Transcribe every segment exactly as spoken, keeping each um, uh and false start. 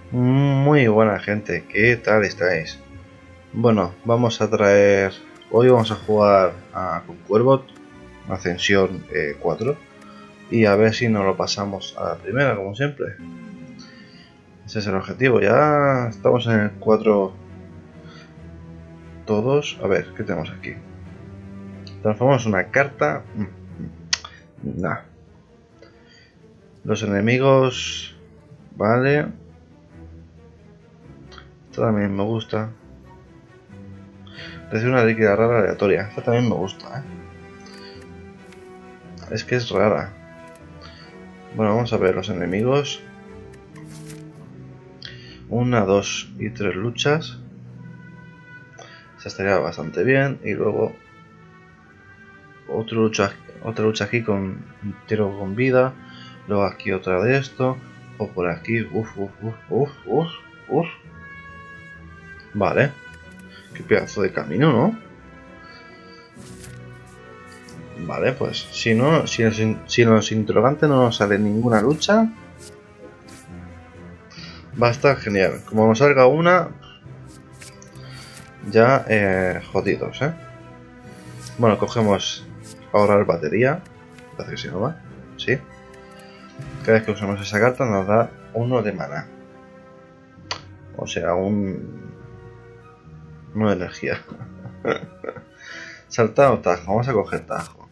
Muy buena gente, ¿qué tal estáis? Bueno, vamos a traer... Hoy vamos a jugar a, con Cuervot, Ascensión eh, cuatro. Y a ver si nos lo pasamos a la primera, como siempre. Ese es el objetivo, ya estamos en el cuatro todos. A ver, ¿qué tenemos aquí? Transformamos una carta... Nah. Los enemigos... Vale. Esto también me gusta. Recibe una líquida rara aleatoria. Esta también me gusta, ¿eh? Es que es rara. Bueno, vamos a ver los enemigos. Una, dos y tres luchas. Esa estaría bastante bien. Y luego otra lucha, otra lucha aquí con tiro con vida. Luego aquí otra de esto. O por aquí. Uf, uf, uf, uf, uf, uf. Vale. Qué pedazo de camino, ¿no? Vale, pues si no, si en, si en los interrogantes no nos sale ninguna lucha, va a estar genial. Como nos salga una, ya eh, jodidos, ¿eh? Bueno, cogemos ahorrar batería. Parece que sí, ¿no va? Sí. Cada vez que usamos esa carta nos da uno de mana. O sea, un... uno de energía. Salta o tajo. Vamos a coger tajo.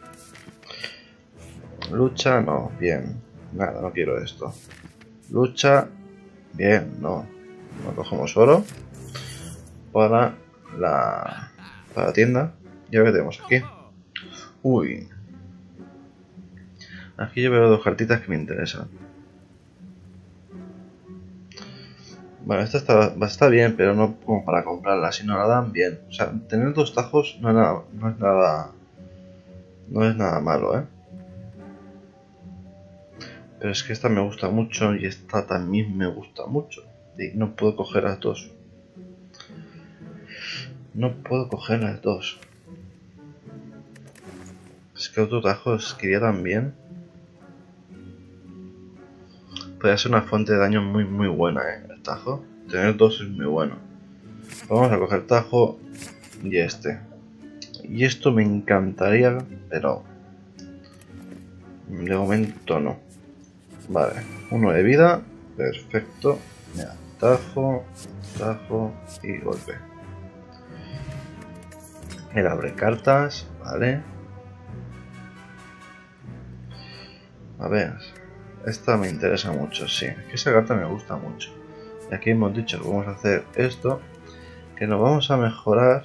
Lucha, no. Bien. Nada, no quiero esto. Lucha. Bien, no. No cogemos oro. Para la... para la tienda. Ya que tenemos aquí. Uy. Aquí yo veo dos cartitas que me interesan. Bueno, esta está, está bien, pero no como para comprarla, si no la dan bien. O sea, tener dos tajos no es nada, no es nada, no es nada malo, ¿eh? Pero es que esta me gusta mucho y esta también me gusta mucho. Y no puedo coger las dos. No puedo coger las dos. Es que otro tajo escribía tan bien. Podría ser una fuente de daño muy muy buena, ¿eh? El tajo. Tener dos es muy bueno. Vamos a coger tajo y este. Y esto me encantaría, pero de momento no. Vale, uno de vida. Perfecto. Mira, tajo, tajo y golpe. El abre cartas, vale. A ver, esta me interesa mucho, sí. Es que esa carta me gusta mucho. Y aquí hemos dicho que vamos a hacer esto. Que nos vamos a mejorar.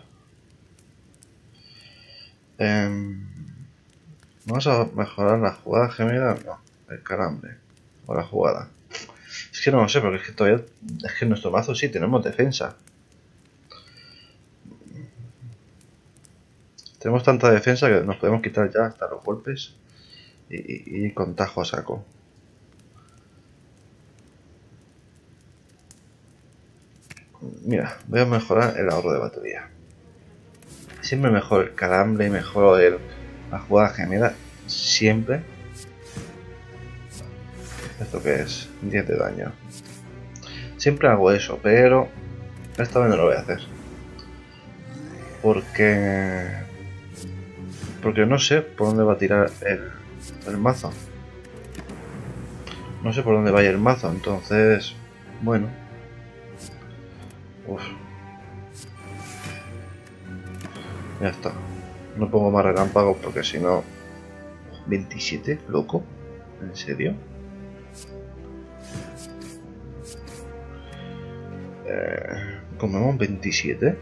Eh, vamos a mejorar la jugada gemela, no, el calambre. O la jugada. Es que no lo sé, porque es que todavía. Es que en nuestro mazo sí tenemos defensa. Tenemos tanta defensa que nos podemos quitar ya hasta los golpes. Y, y, y con tajo a saco. Mira, voy a mejorar el ahorro de batería. Siempre mejor el calambre y mejor el, la jugada gemela. Siempre. ¿Esto qué es? diez de daño. Siempre hago eso, pero esta vez no lo voy a hacer. Porque... Porque no sé por dónde va a tirar el, el mazo. No sé por dónde va a ir el mazo, entonces... Bueno. Uf. Ya está. No pongo más relámpagos porque si no... ¿veintisiete? ¿Loco? ¿En serio? Eh, ¿Comemos veintisiete?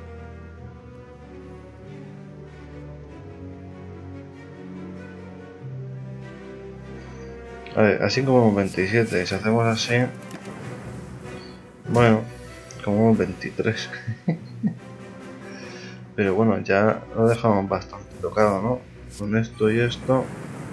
A ver, así comemos veintisiete. Si hacemos así... Bueno, comemos veintitrés. Pero bueno, ya lo dejamos bastante tocado, ¿no? Con esto y esto.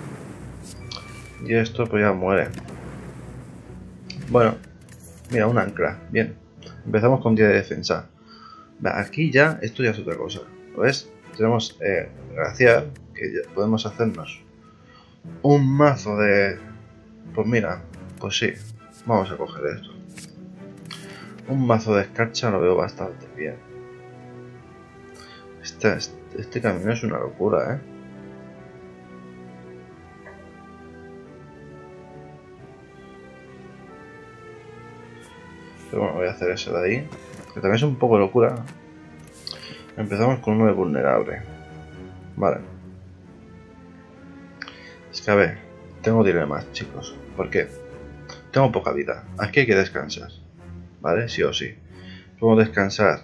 Y esto pues ya muere. Bueno, mira, un ancla. Bien. Empezamos con diez de defensa. Aquí ya, esto ya es otra cosa. ¿Lo ves? Tenemos eh, glaciar, que ya podemos hacernos un mazo de... Pues mira, pues sí. Vamos a coger esto. Un mazo de escarcha lo veo bastante bien. Este, este camino es una locura, ¿eh? Pero bueno, voy a hacer eso de ahí. Que también es un poco locura. Empezamos con uno de vulnerable. Vale. Es que a ver, tengo dilemas, chicos. ¿Por qué? Tengo poca vida. Aquí hay que descansar. ¿Vale? Sí o sí. Podemos descansar.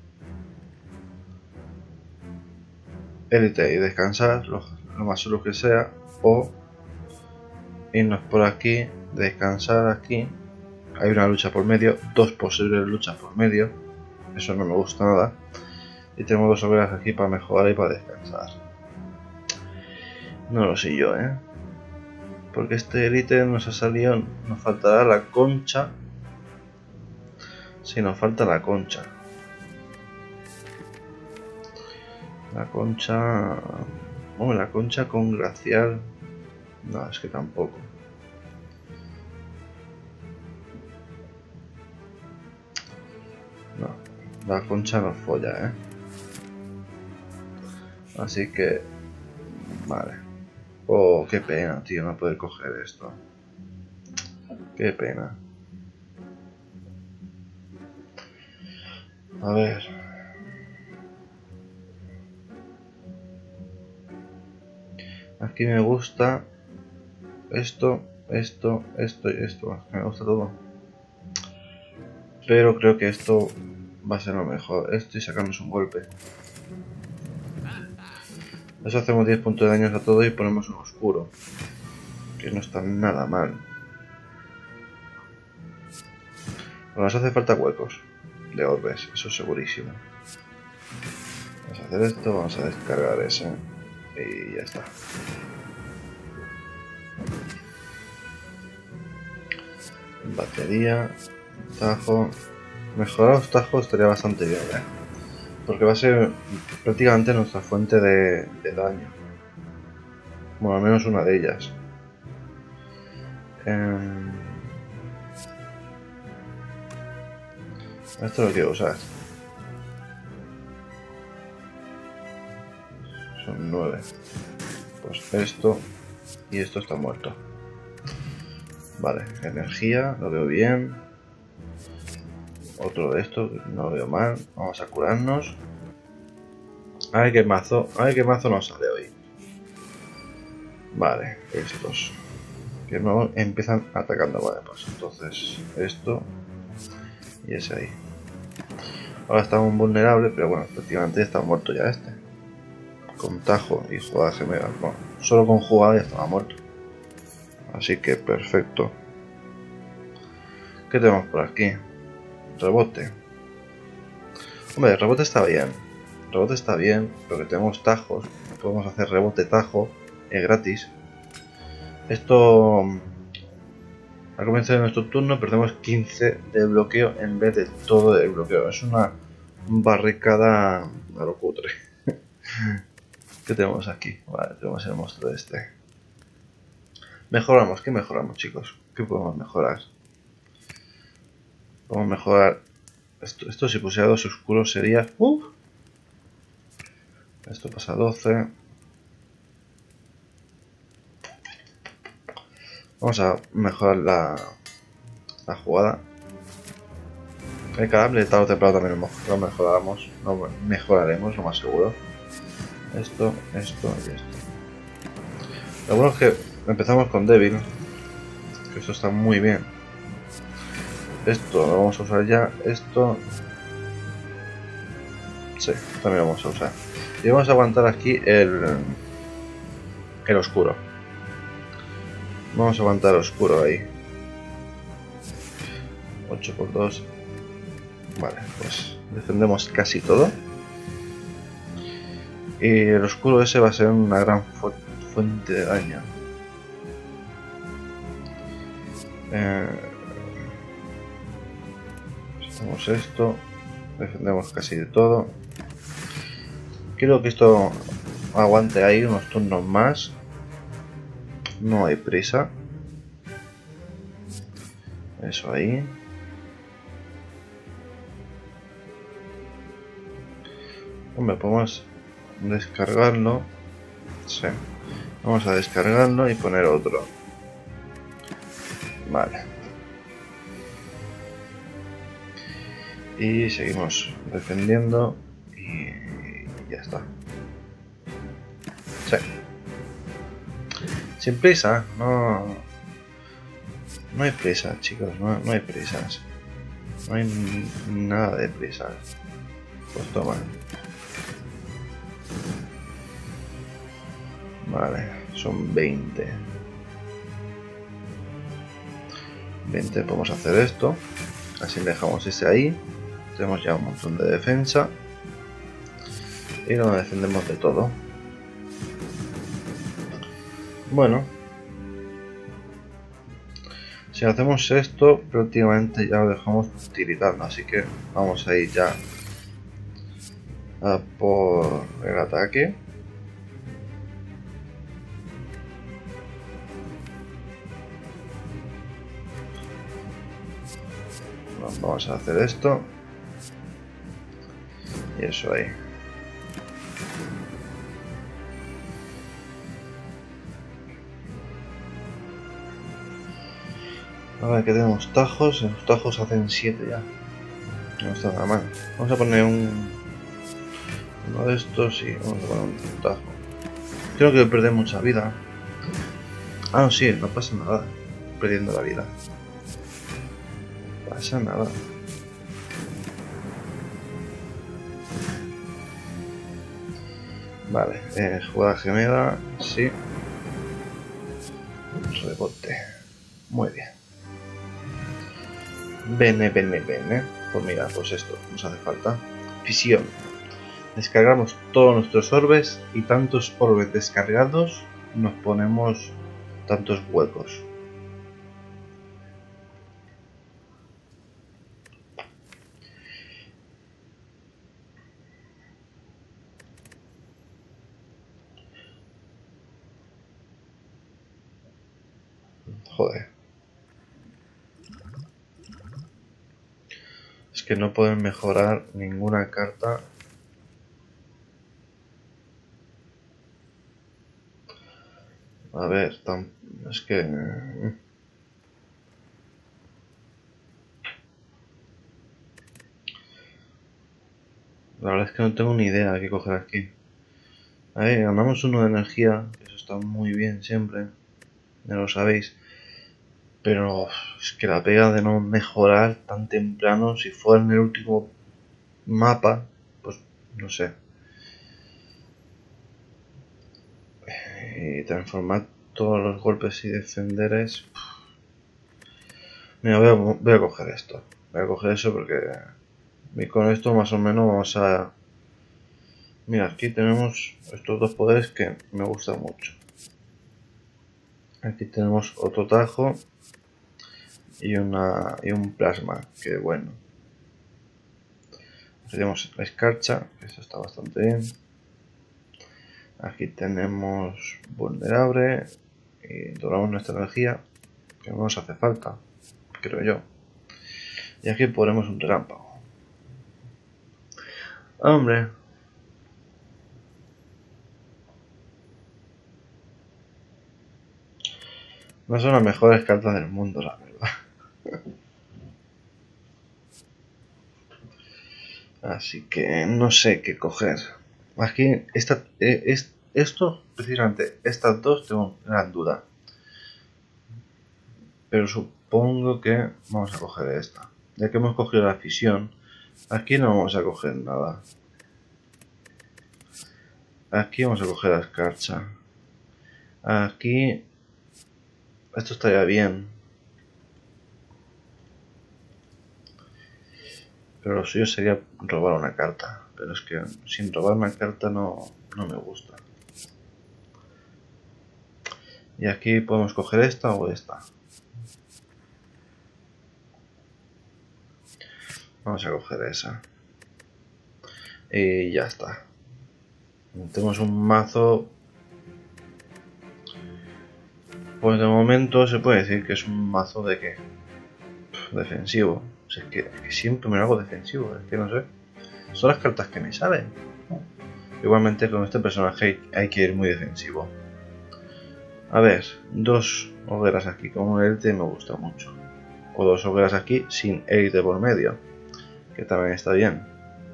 Élite y descansar, lo, lo más solo que sea. O irnos por aquí, descansar aquí. Hay una lucha por medio, dos posibles luchas por medio. Eso no me gusta nada. Y tenemos dos hogueras aquí para mejorar y para descansar. No lo sé yo, ¿eh? Porque este élite nos ha salido. Nos faltará la concha. Sí, nos falta la concha. La concha... Bueno, la concha con glacial... No, es que tampoco. No, la concha nos folla, ¿eh? Así que... Vale. Oh, qué pena, tío, no poder coger esto. Qué pena. A ver... Aquí me gusta esto, esto, esto y esto. Me gusta todo. Pero creo que esto va a ser lo mejor. Esto y sacarnos un golpe. Eso hacemos diez puntos de daño a todo y ponemos un oscuro. Que no está nada mal. Pero nos hace falta huecos de orbes, eso segurísimo. Vamos a hacer esto, vamos a descargar ese. Y ya está. Batería, tajo. Mejorar los tajos estaría bastante bien, ¿eh? Porque va a ser prácticamente nuestra fuente de, de daño. Bueno, al menos una de ellas. Eh... Esto lo quiero usar. Son nueve. Pues esto y esto está muerto. Vale, energía, lo veo bien. Otro de estos, no lo veo mal. Vamos a curarnos. A ver qué mazo, a ver qué mazo nos sale hoy. Vale, estos. Que no empiezan atacando. Vale, pues entonces esto y ese ahí. Ahora está un vulnerable, pero bueno, prácticamente está muerto ya este. Con tajo y jugada gemela. Bueno, solo con jugada ya estaba muerto. Así que perfecto. ¿Qué tenemos por aquí? Rebote. Hombre, el rebote está bien. El rebote está bien, porque tenemos tajos. Podemos hacer rebote tajo. Es gratis. Esto... Al comienzo de nuestro turno perdemos quince de bloqueo en vez de todo de bloqueo. Es una barricada a lo cutre. ¿Qué tenemos aquí? Vale, tenemos el monstruo este. Mejoramos, ¿qué mejoramos, chicos? ¿Qué podemos mejorar? Podemos mejorar... Esto, esto si pusiera dos oscuros sería... ¡Uh! Esto pasa a doce. Vamos a mejorar la, la jugada. El calambre tarde o temprano también lo mejoraremos. Lo mejoraremos, lo más seguro. Esto, esto y esto. Lo bueno es que empezamos con débil. Que esto está muy bien. Esto lo vamos a usar ya. Esto... Sí, también lo vamos a usar. Y vamos a aguantar aquí el... El oscuro. Vamos a aguantar el oscuro ahí. ocho por dos. Vale, pues defendemos casi todo. Y el oscuro ese va a ser una gran fu fuente de daño. Eh, hacemos esto. Defendemos casi de todo. Quiero que esto aguante ahí unos turnos más. No hay prisa. Eso ahí. Hombre, podemos descargarlo. Sí. Vamos a descargarlo y poner otro. Vale. Y seguimos defendiendo y ya está. Sí. Sin prisa, no... No hay prisa, chicos, no, no hay prisas. No hay nada de prisas. Pues toma. Vale, son veinte. veinte, podemos hacer esto. Así dejamos ese ahí. Tenemos ya un montón de defensa. Y nos defendemos de todo. Bueno. Si hacemos esto, prácticamente ya lo dejamos tiritando. Así que vamos a ir ya a por el ataque. Vamos a hacer esto. Y eso ahí. Ahora que tenemos tajos, los tajos hacen siete ya. No está nada mal. Vamos a poner un... uno de estos y vamos a poner un tajo. Creo que perder mucha vida. Ah, no, sí, no pasa nada. Perdiendo la vida. No pasa nada. Vale, eh, jugada gemela, sí. Rebote. Muy bien. Bene, bene, bene. Pues mira, pues esto nos hace falta. Fisión. Descargamos todos nuestros orbes y tantos orbes descargados nos ponemos tantos huecos. Joder. Es que no pueden mejorar ninguna carta. A ver, tan... es que... La verdad es que no tengo ni idea de qué coger aquí. A ver, ganamos uno de energía, eso está muy bien siempre, ya lo sabéis. Pero es que la pega de no mejorar tan temprano, si fuera en el último mapa, pues no sé. Y transformar todos los golpes y defenderes. Mira, voy a, voy a coger esto. Voy a coger eso porque... Y con esto más o menos vamos a... Mira, aquí tenemos estos dos poderes que me gustan mucho. Aquí tenemos otro tajo y, una, y un plasma, que bueno. Aquí tenemos la escarcha, que eso está bastante bien. Aquí tenemos vulnerable y doblamos nuestra energía, que no nos hace falta, creo yo. Y aquí ponemos un relámpago. Hombre. No son las mejores cartas del mundo, la verdad. Así que no sé qué coger. Aquí, esta, eh, es, esto, precisamente, estas dos tengo gran duda. Pero supongo que vamos a coger esta. Ya que hemos cogido la fisión, aquí no vamos a coger nada. Aquí vamos a coger la escarcha. Aquí... Esto estaría bien. Pero lo suyo sería robar una carta. Pero es que sin robar una carta no, no me gusta. Y aquí podemos coger esta o esta. Vamos a coger esa. Y ya está. Tenemos un mazo... Pues de momento se puede decir que es un mazo de que... defensivo. O sea, es que, es que siempre me lo hago defensivo. Es que no sé. Son las cartas que me salen. Igualmente con este personaje hay que ir muy defensivo. A ver, dos hogueras aquí con un élite me gusta mucho. O dos hogueras aquí sin élite por medio, que también está bien.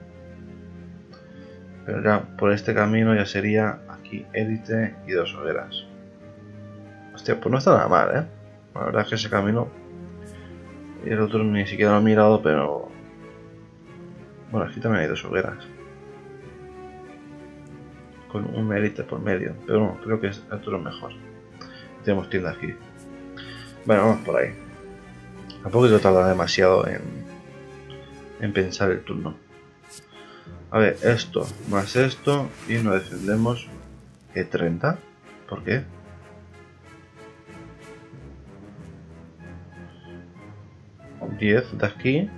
Pero ya por este camino ya sería aquí élite y dos hogueras. Hostia, pues no está nada mal, ¿eh? La verdad es que ese camino... Y el otro ni siquiera lo he mirado, pero... Bueno, aquí también hay dos hogueras. Con un élite por medio. Pero no, creo que el otro es mejor. Tenemos tienda aquí. Bueno, vamos por ahí. Tampoco se tarda demasiado en, en pensar el turno. A ver, esto más esto y nos defendemos que treinta. ¿Por qué? diez de aquí.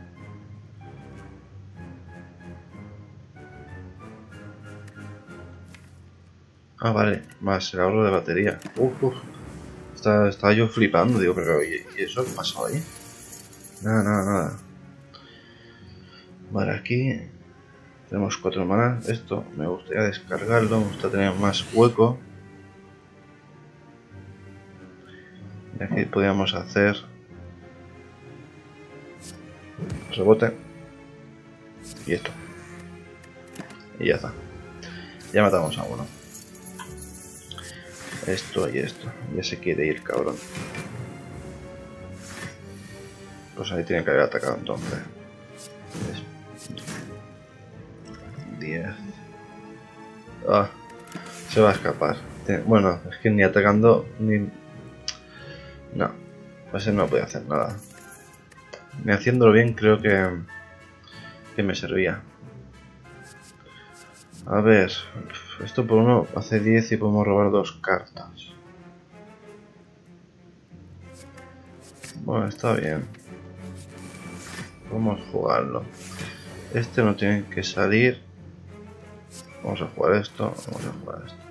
Ah, vale, más el ahorro de batería. Uf, uf. Estaba, estaba yo flipando, digo, pero ¿y, y eso qué pasó ahí? Nada, nada, nada. Vale, aquí tenemos cuatro manas. Esto me gustaría descargarlo, me gusta tener más hueco. Y aquí podríamos hacer rebote y esto. Y ya está. Ya matamos a uno. Esto y esto. Ya se quiere ir, cabrón. Pues ahí tiene que haber atacado entonces. diez. Ah, se va a escapar. Bueno, es que ni atacando ni... No, ese no puede hacer nada. Ni haciéndolo bien creo que... Que me servía. A ver, esto por uno hace diez y podemos robar dos cartas. Bueno, está bien. Vamos a jugarlo. Este no tiene que salir. Vamos a jugar esto. Vamos a jugar esto.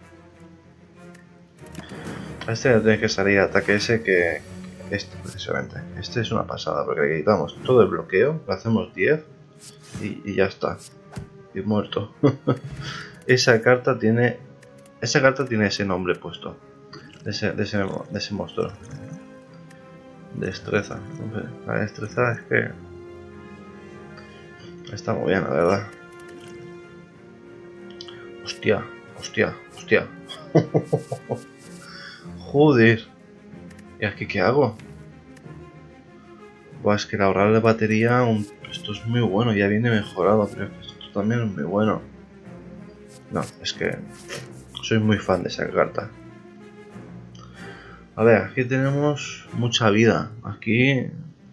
Este no tiene que salir ataque ese que... Este precisamente. Este es una pasada porque le quitamos todo el bloqueo. Le hacemos diez y, y ya está. Y muerto. Esa carta tiene... Esa carta tiene ese nombre puesto. De ese, de ese, de ese monstruo. Destreza. La destreza es que... Está muy bien, la verdad. Hostia, hostia, hostia. Joder. ¿Y aquí qué hago? Buah, es que el ahorrar de batería... Un... Esto es muy bueno, ya viene mejorado, pero esto también es muy bueno. No, es que... Soy muy fan de esa carta. A ver, aquí tenemos mucha vida. Aquí...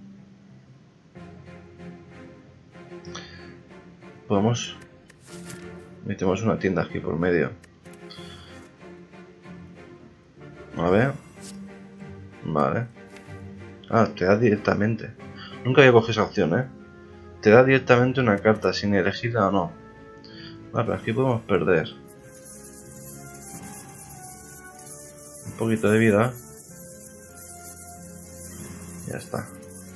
Podemos... Metemos una tienda aquí por medio. A ver. Vale. Ah, te da directamente. Nunca había cogido esa opción, ¿eh? Te da directamente una carta sin elegirla o no. Vale, pero aquí podemos perder un poquito de vida. Ya está.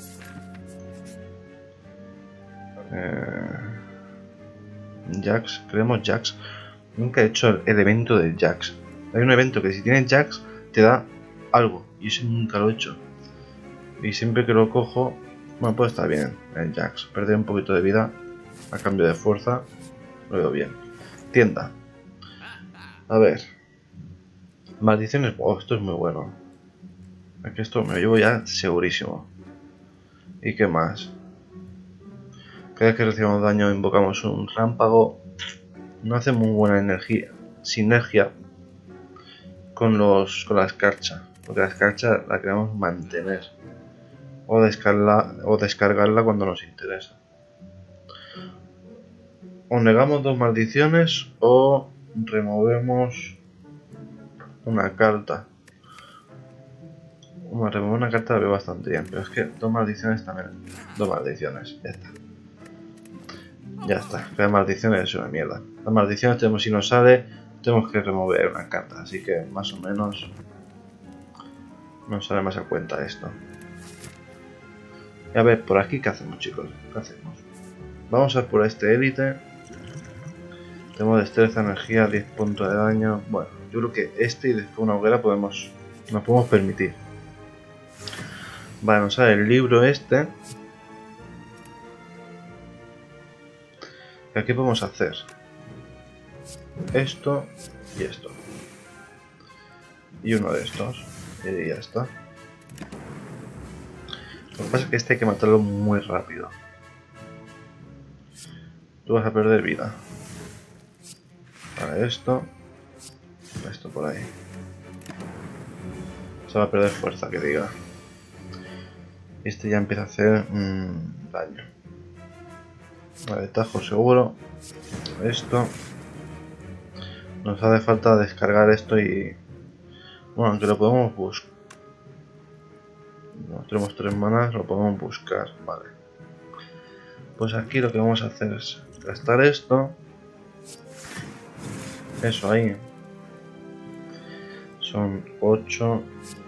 Eh... Jax, creemos Jax. Nunca he hecho el evento de Jax. Hay un evento que si tienes Jax te da algo y eso nunca lo he hecho. Y siempre que lo cojo, bueno, pues está bien el Jax. Perder un poquito de vida a cambio de fuerza, lo veo bien. Tienda. A ver. Maldiciones, oh, esto es muy bueno. Es que esto me lo llevo ya segurísimo. ¿Y qué más? Cada vez que recibamos daño invocamos un rámpago. No hace muy buena energía, sinergia con los con la escarcha, porque la escarcha la queremos mantener o descargarla, o descargarla cuando nos interesa. O negamos dos maldiciones o removemos una carta. Bueno, remover una carta la veo bastante bien, pero es que dos maldiciones también. Dos maldiciones, ya está. Ya está, las maldiciones es una mierda. Las maldiciones tenemos, si nos sale, tenemos que remover una carta, así que más o menos nos sale más a cuenta esto. Y a ver, por aquí, ¿qué hacemos, chicos? ¿Qué hacemos? Vamos a por este élite. Tenemos destreza, energía, diez puntos de daño. Bueno, yo creo que este y después una hoguera podemos, nos podemos permitir. Vale, nos sale el libro este. ¿Qué podemos hacer? Esto y esto. Y uno de estos. Y ya está. Lo que pasa es que este hay que matarlo muy rápido. Tú vas a perder vida. Vale, esto. Esto por ahí. Se va a perder fuerza, que diga. Este ya empieza a hacer mmm, daño. Vale, tajo seguro. Esto. Nos hace falta descargar esto y... Bueno, aunque lo podemos buscar. No tenemos tres manas, lo podemos buscar. Vale. Pues aquí lo que vamos a hacer es gastar esto. Eso ahí. Son ocho.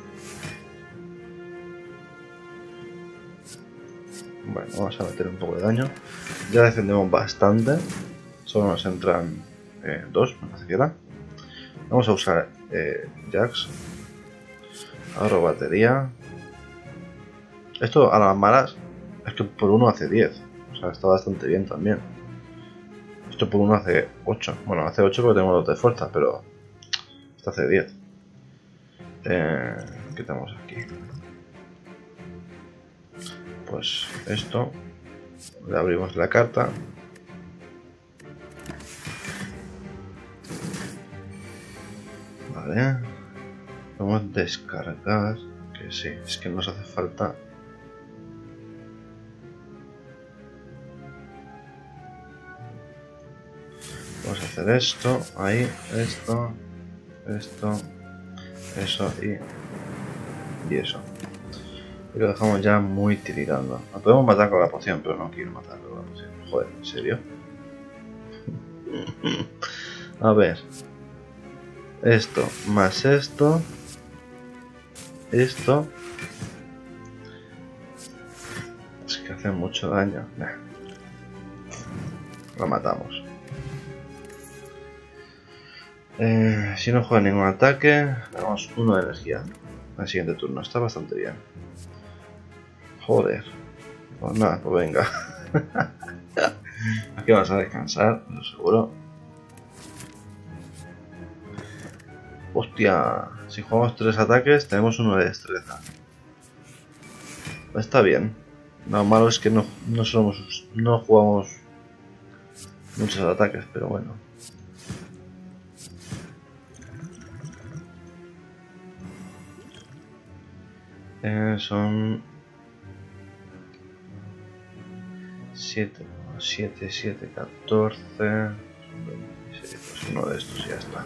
Bueno, vamos a meter un poco de daño. Ya defendemos bastante. Solo nos entran eh, dos, me parece que era. Vamos a usar eh, Jax. Ahorro batería. Esto a las malas es que por uno hace diez. O sea, está bastante bien también. Esto por uno hace ocho. Bueno, hace ocho porque tenemos los de fuerza, pero esto hace diez. Eh, ¿Qué tenemos aquí? Pues esto. Le abrimos la carta. Vale. Podemos descargar. Que sí, es que nos hace falta. Vamos a hacer esto, ahí, esto, esto, eso y, y eso. Y lo dejamos ya muy tiritando. Lo podemos matar con la poción, pero no quiero matarlo con la poción. Joder, ¿en serio? A ver. Esto, más esto. Esto. Es que hace mucho daño. Nah. Lo matamos. Eh, si no juega ningún ataque, damos uno de energía al siguiente turno. Está bastante bien. Joder. Pues nada, pues venga. Aquí vamos a descansar, lo seguro. Hostia, si jugamos tres ataques, tenemos uno de destreza. Está bien. Lo malo es que no, no somos, no jugamos muchos ataques, pero bueno. Eh, son siete, siete, siete, catorce, veintiséis, pues uno de estos y ya está.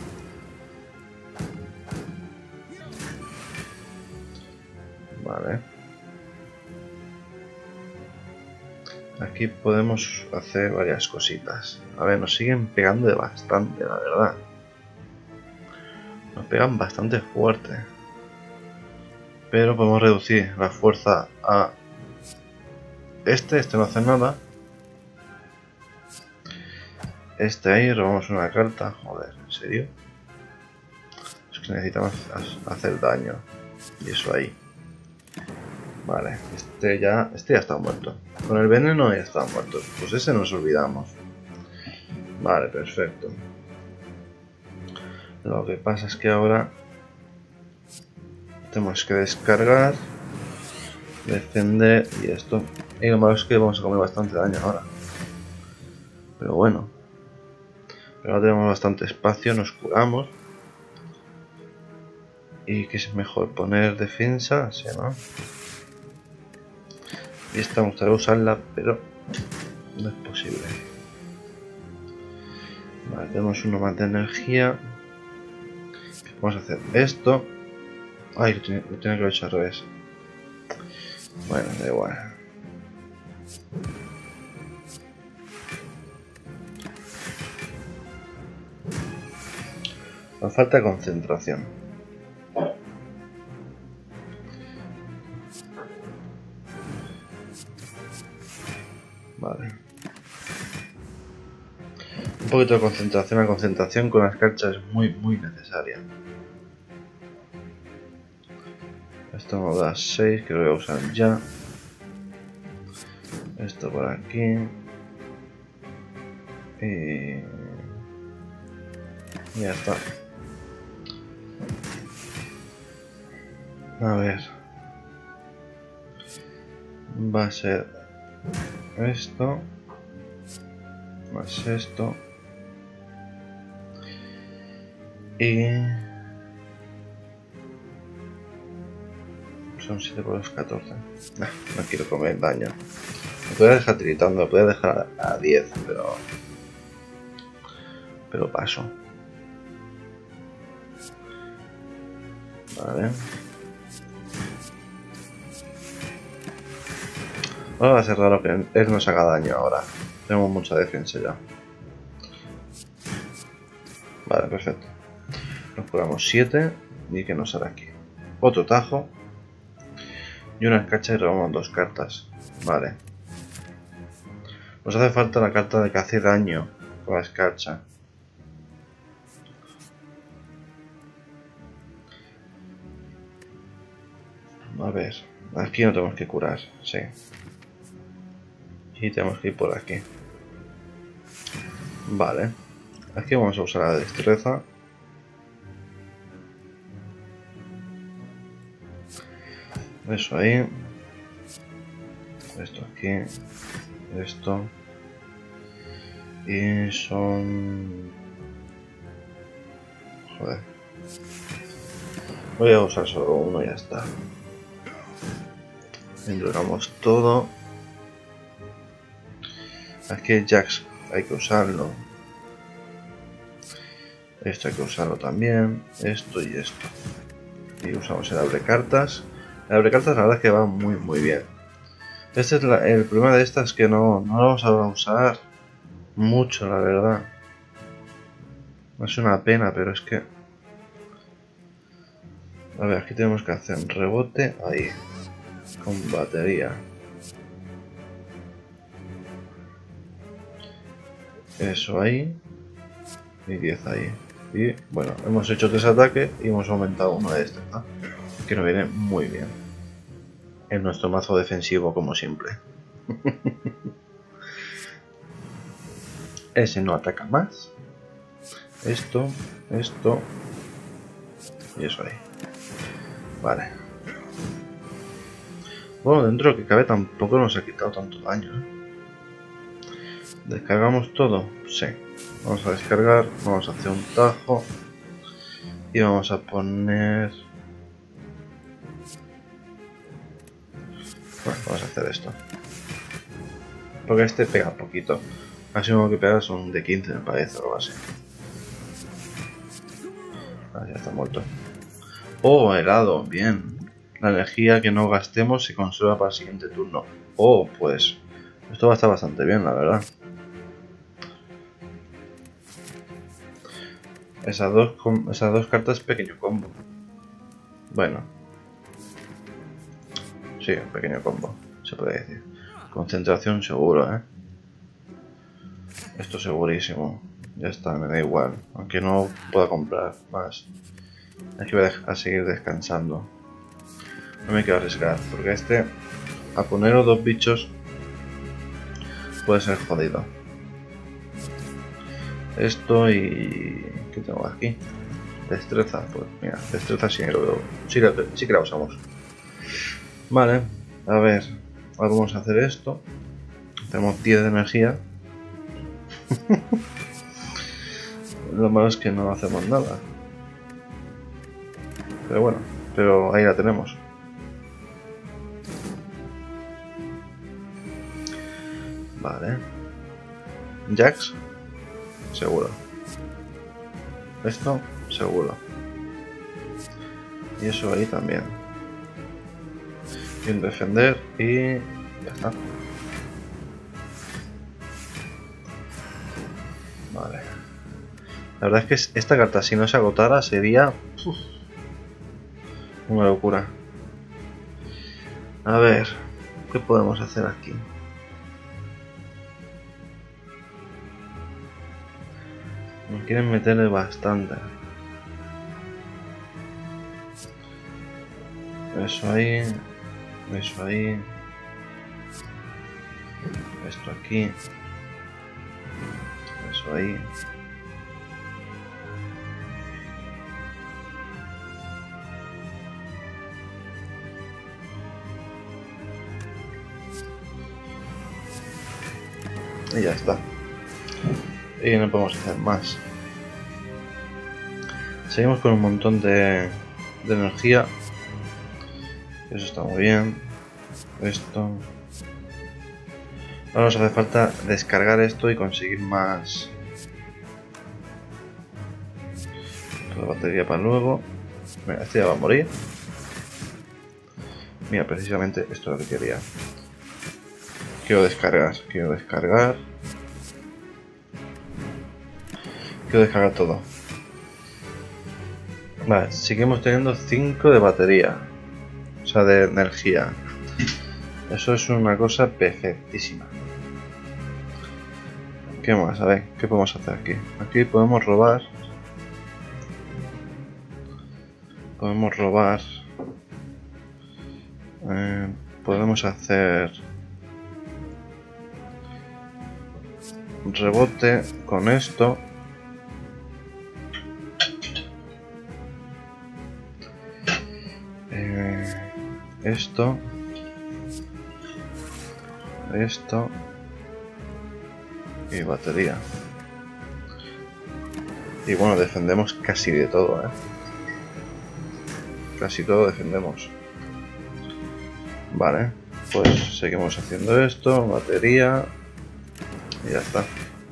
Vale. Aquí podemos hacer varias cositas. A ver, nos siguen pegando de bastante, la verdad. Nos pegan bastante fuerte. Pero podemos reducir la fuerza a este, este no hace nada. Este ahí, robamos una carta. Joder, ¿en serio? Es que necesitamos hacer daño. Y eso ahí. Vale, este ya, este ya está muerto. Con el veneno ya está muerto. Pues ese nos olvidamos. Vale, perfecto. Lo que pasa es que ahora tenemos que descargar, defender y esto. Y lo malo es que vamos a comer bastante daño ahora. Pero bueno. Pero ahora tenemos bastante espacio, nos curamos. Y que es mejor poner defensa, ¿sí, no? Y esta me gustaría usarla, pero no es posible. Vale, tenemos uno más de energía. Vamos a hacer esto. Ay, lo tenía, lo tenía que haber hecho al revés. Bueno, da igual. Nos falta concentración. Vale. poquito de concentración. La concentración con las carchas es muy, muy necesaria. Esto nos da seis, que lo voy a usar ya. Esto por aquí. Y ya está. A ver. Va a ser esto. Más esto. Y son siete por los catorce. Nah, no quiero comer daño. Me puedo dejar tiritando, me puedo dejar a diez, pero pero paso. Vale. Ahora va a ser raro que él nos haga daño ahora. Tenemos mucha defensa ya. Vale, perfecto. Nos curamos siete. ¿Y qué nos hará aquí? Otro tajo. Y una escarcha y robamos dos cartas. Vale. Nos hace falta la carta de que hace daño con la escarcha. A ver. Aquí no tenemos que curar. Sí. Y tenemos que ir por aquí. Vale. Aquí vamos a usar la destreza. Eso ahí. Esto aquí. Esto. Y son... Joder. Voy a usar solo uno y ya está. Entregamos todo. Aquí el Jax hay que usarlo. Esto hay que usarlo también. Esto y esto. Y usamos el abre cartas. El abre cartas la verdad es que va muy muy bien. Este es la, el problema de estas, que no, no lo vamos a usar mucho, la verdad. Es una pena, pero es que... A ver, aquí tenemos que hacer un rebote ahí. Con batería. Eso ahí. Y diez ahí. Y bueno, hemos hecho tres ataques y hemos aumentado uno de estos, ¿no? Que nos viene muy bien. En nuestro mazo defensivo, como siempre. Ese no ataca más. Esto, esto. Y eso ahí. Vale. Bueno, dentro de lo que cabe tampoco nos ha quitado tanto daño, ¿eh? ¿Descargamos todo? Sí. Vamos a descargar, vamos a hacer un tajo. Y vamos a poner... Bueno, vamos a hacer esto. Porque este pega poquito. Máximo que pega son de quince, me parece, o algo así. Ah, ya está muerto. Oh, helado, bien. La energía que no gastemos se conserva para el siguiente turno. Oh, pues... Esto va a estar bastante bien, la verdad. Esas dos, esas dos cartas pequeño combo. Bueno. Sí, un pequeño combo, se puede decir. Concentración seguro, ¿eh? Esto segurísimo. Ya está, me da igual. Aunque no pueda comprar más. Hay que voy a seguir descansando. No me quiero arriesgar, porque este... A poner los dos bichos... Puede ser jodido. Esto y... ¿Qué tengo aquí? Destreza, pues mira, destreza sí, lo, sí, la, sí que la usamos. Vale, a ver, ahora vamos a hacer esto. Tenemos diez de energía. Lo malo es que no hacemos nada. Pero bueno, pero ahí la tenemos. Vale. Jax, seguro. Esto, seguro. Y eso ahí también. Y un defender y ya está. Vale. La verdad es que esta carta, si no se agotara, sería uf, una locura. A ver, ¿qué podemos hacer aquí? Me quieren meterle bastante. Eso ahí. Eso ahí. Esto aquí. Eso ahí. Y ya está. Y no podemos hacer más. Seguimos con un montón de, de energía. Eso está muy bien. Esto. Ahora nos hace falta descargar esto y conseguir más. La batería para luego. Mira, este ya va a morir. Mira, precisamente esto es lo que quería. Quiero descargar, quiero descargar. Quiero descargar todo. Vale, seguimos teniendo cinco de batería. O sea, de energía. Eso es una cosa perfectísima. ¿Qué más? A ver, ¿qué podemos hacer aquí? Aquí podemos robar. Podemos robar. Eh, podemos hacer rebote con esto. Eh, esto. Esto. Y batería. Y bueno, defendemos casi de todo, ¿eh? Casi todo defendemos. Vale, pues seguimos haciendo esto, batería. Y ya está.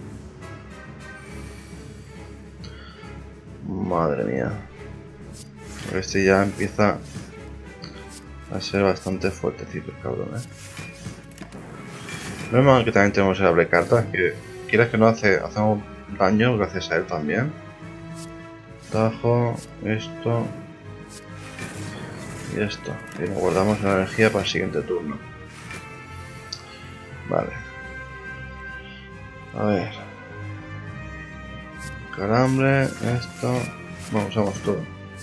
Madre mía. Este ya empieza a ser bastante fuertecito el cabrón, ¿eh? No es mal que también tenemos el abre cartas, que quieras que no hace, hacemos daño gracias a él también. Tajo, esto y esto. Y nos guardamos la energía para el siguiente turno. Vale. A ver. Calambre, esto. Vamos, usamos todo.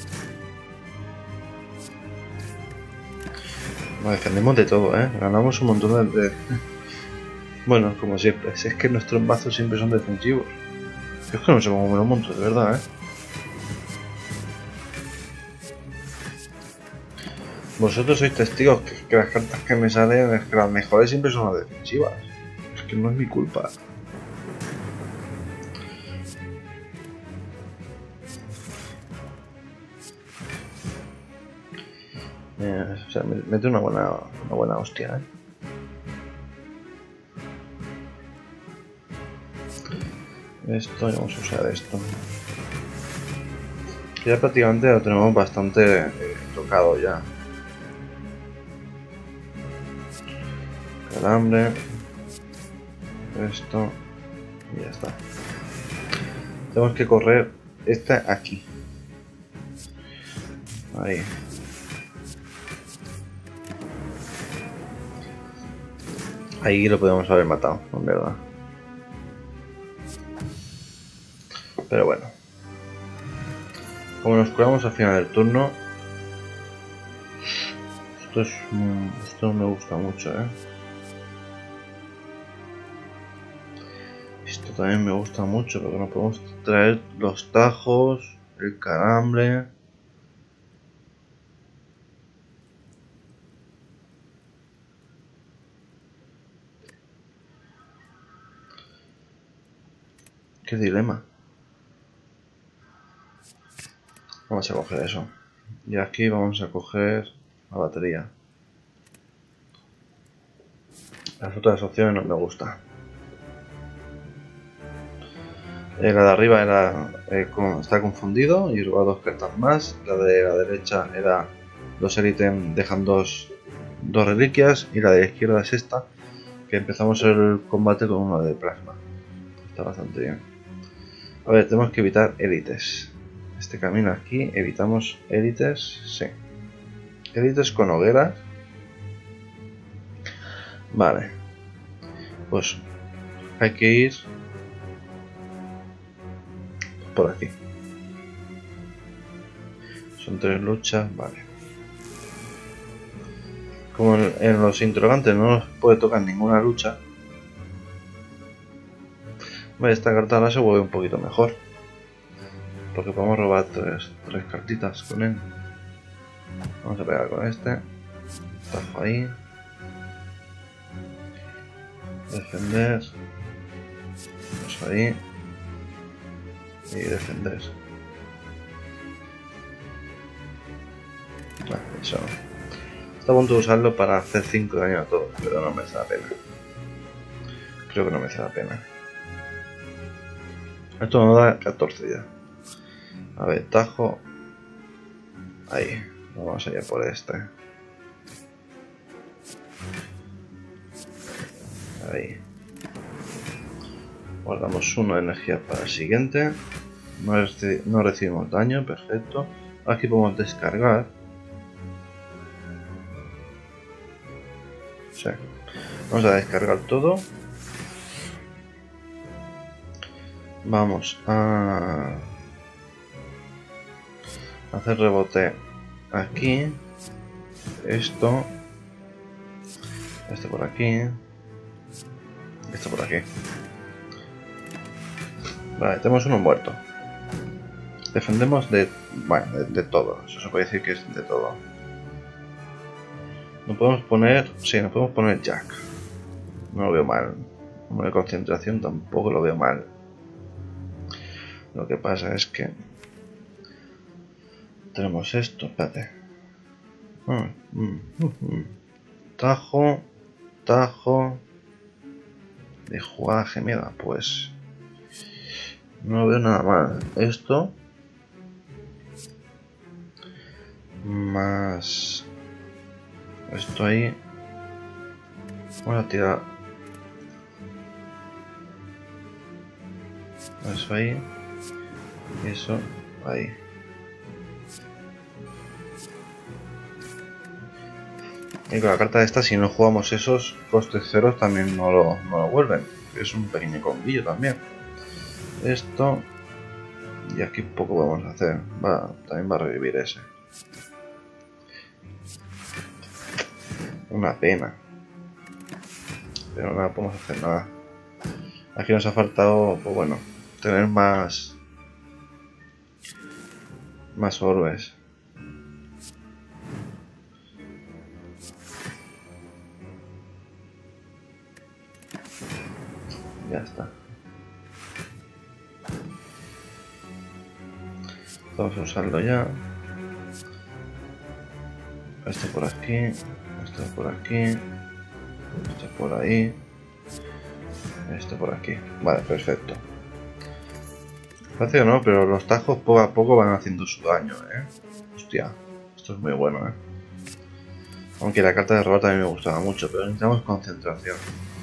Nos defendemos de todo, ¿eh? Ganamos un montón de... Bueno, como siempre. Si es que nuestros mazos siempre son defensivos. Yo es que no sé cómo me lo monto, de verdad, ¿eh? Vosotros sois testigos que, que las cartas que me salen es que las mejores siempre son las defensivas. Es que no es mi culpa. Eh, o sea, me mete una buena, una buena hostia, ¿eh? Esto, y vamos a usar esto. Ya prácticamente lo tenemos bastante eh, tocado ya. Calambre. Esto. Y ya está. Tenemos que correr esta aquí. Ahí. Ahí lo podemos haber matado, en verdad. Pero bueno. Como nos curamos al final del turno. Esto es. Esto me gusta mucho, eh. Esto también me gusta mucho porque nos podemos traer los tajos, el calambre. Qué dilema. Vamos a coger eso. Y aquí vamos a coger la batería. Las otras opciones no me gustan. Eh, la de arriba era eh, con, está confundido y roba dos cartas más. La de la derecha era los ítems dejan dos, dos reliquias. Y la de la izquierda es esta, que empezamos el combate con una de plasma. Está bastante bien. A ver, tenemos que evitar élites. Este camino aquí, evitamos élites, sí. Élites con hogueras. Vale. Pues hay que ir por aquí. Son tres luchas, vale. Como en, en los interrogantes no nos puede tocar ninguna lucha, vale, esta carta ahora se vuelve un poquito mejor. Porque podemos robar tres, tres cartitas con él. Vamos a pegar con este. Tajo ahí. Defender. Vamos ahí. Y defender. Vale, eso. Está a punto de usarlo para hacer cinco de daño a todos, pero no merece la pena. Creo que no merece la pena. Esto nos da catorce ya. A ver, tajo. Ahí. Vamos allá por este. Ahí. Guardamos una energía para el siguiente. No, reci no recibimos daño, perfecto. Aquí podemos descargar. Sí. Vamos a descargar todo. Vamos a hacer rebote aquí. Esto. Esto por aquí. Esto por aquí. Vale, tenemos uno muerto. Defendemos de, bueno, de, de todo. Eso se puede decir que es de todo. No podemos poner... Sí, no podemos poner Jack. No lo veo mal. Como de concentración tampoco lo veo mal. Lo que pasa es que... Tenemos esto, espérate. Ah, mm, mm, mm. Tajo. Tajo. De jugada gemida, pues... No veo nada mal. Esto... Más... Esto ahí. Vamos a tirar. Eso ahí. Y eso ahí. Y con la carta esta, si no jugamos esos costes ceros, también no lo, no lo vuelven. Es un pequeño combillo también. Esto. Y aquí poco podemos hacer. Va, también va a revivir ese. Una pena. Pero no podemos hacer nada. Aquí nos ha faltado, pues bueno, tener más... Más orbes. Ya está. Vamos a usarlo ya. Esto por aquí. Esto por aquí. Esto por ahí. Esto por aquí. Vale, perfecto. Parece que no, pero los tajos poco a poco van haciendo su daño, eh. Hostia, esto es muy bueno, eh. Aunque la carta de robar también me gustaba mucho, pero necesitamos concentración.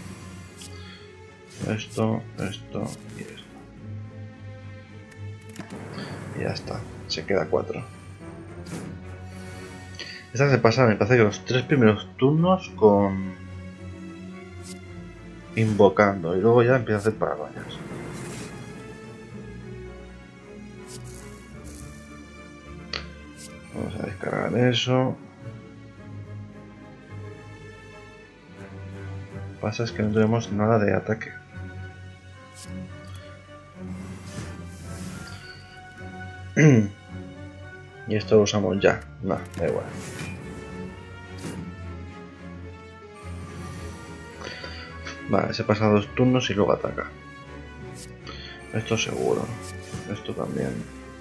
Esto, esto y esto. Y ya está. Se queda cuatro. Esta se pasa, me parece que los tres primeros turnos con... invocando y luego ya empieza a hacer paranoias. Vamos a descargar eso. Lo que pasa es que no tenemos nada de ataque. Y esto lo usamos ya. No, da igual. Vale, se pasa dos turnos y luego ataca. Esto seguro. Esto también.